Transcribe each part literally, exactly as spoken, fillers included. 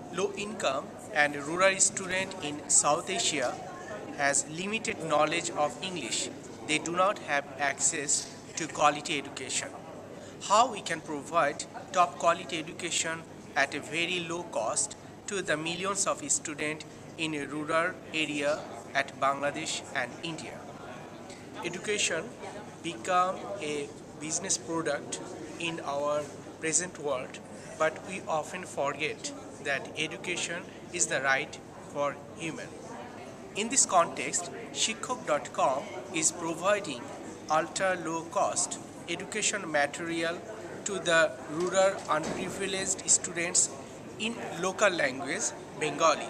Low income and rural student in South Asia has limited knowledge of English. They do not have access to quality education. How we can provide top quality education at a very low cost to the millions of students in a rural area at Bangladesh and India. Education become a business product in our present world, but we often forget that education is the right for human. In this context, Shikhok dot com is providing ultra low cost education material to the rural unprivileged students in local language Bengali.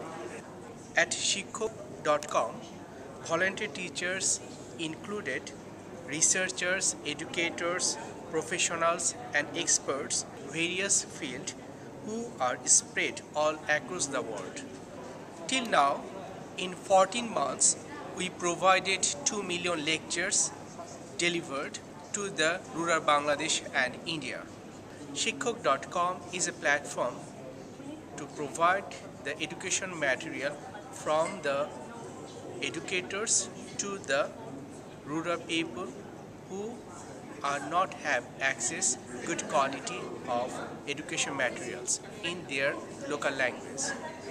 At Shikhok dot com, volunteer teachers included researchers, educators, professionals and experts various fields who are spread all across the world. Till now, in fourteen months, we provided two million lectures delivered to the rural Bangladesh and India. Shikhok dot com is a platform to provide the education material from the educators to the rural people who are not have access good quality of education materials in their local language.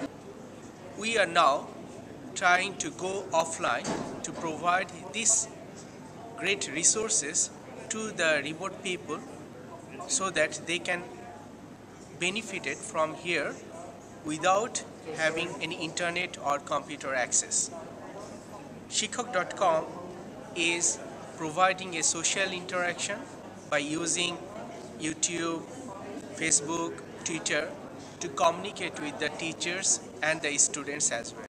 We are now trying to go offline to provide these great resources to the remote people so that they can benefit it from here without having any internet or computer access. Shikhok dot com is providing a social interaction by using YouTube, Facebook, Twitter to communicate with the teachers and the students as well.